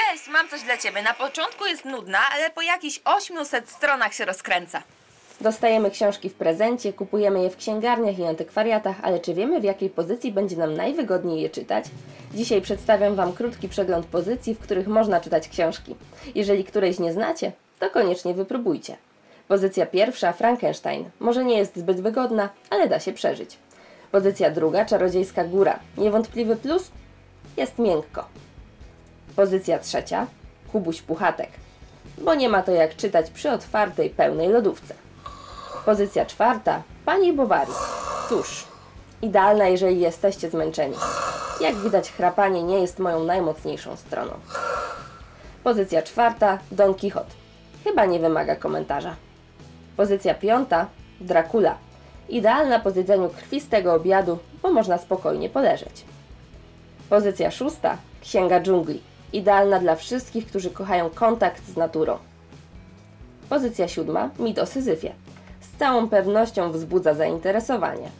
Cześć, mam coś dla Ciebie. Na początku jest nudna, ale po jakichś 800 stronach się rozkręca. Dostajemy książki w prezencie, kupujemy je w księgarniach i antykwariatach, ale czy wiemy, w jakiej pozycji będzie nam najwygodniej je czytać? Dzisiaj przedstawiam Wam krótki przegląd pozycji, w których można czytać książki. Jeżeli którejś nie znacie, to koniecznie wypróbujcie. Pozycja pierwsza, Frankenstein. Może nie jest zbyt wygodna, ale da się przeżyć. Pozycja druga, Czarodziejska góra. Niewątpliwy plus? Jest miękko. Pozycja trzecia, Kubuś Puchatek. Bo nie ma to jak czytać przy otwartej, pełnej lodówce. Pozycja czwarta, Pani Bovary. Cóż, idealna, jeżeli jesteście zmęczeni. Jak widać, chrapanie nie jest moją najmocniejszą stroną. Pozycja czwarta, Don Quixote. Chyba nie wymaga komentarza. Pozycja piąta, Dracula. Idealna po zjedzeniu krwistego obiadu, bo można spokojnie poleżeć. Pozycja szósta, Księga Dżungli. Idealna dla wszystkich, którzy kochają kontakt z naturą. Pozycja siódma, Mit o Syzyfie. Z całą pewnością wzbudza zainteresowanie.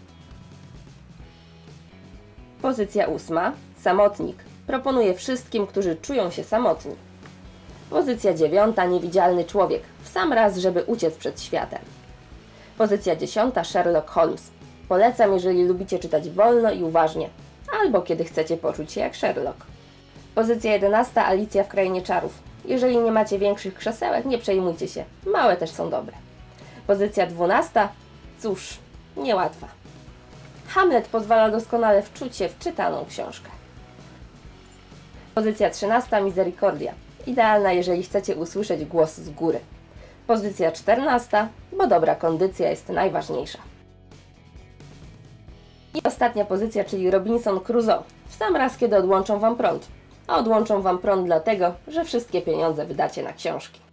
Pozycja ósma, Samotnik. Proponuję wszystkim, którzy czują się samotni. Pozycja dziewiąta, Niewidzialny człowiek. W sam raz, żeby uciec przed światem. Pozycja dziesiąta, Sherlock Holmes. Polecam, jeżeli lubicie czytać wolno i uważnie, albo kiedy chcecie poczuć się jak Sherlock. Pozycja 11, Alicja w Krainie Czarów. Jeżeli nie macie większych krzesełek, nie przejmujcie się. Małe też są dobre. Pozycja 12, cóż, niełatwa. Hamlet pozwala doskonale wczuć się w czytaną książkę. Pozycja 13, Misericordia. Idealna, jeżeli chcecie usłyszeć głos z góry. Pozycja 14, bo dobra kondycja jest najważniejsza. I ostatnia pozycja, czyli Robinson Crusoe. W sam raz, kiedy odłączą Wam prąd. A odłączą Wam prąd dlatego, że wszystkie pieniądze wydacie na książki.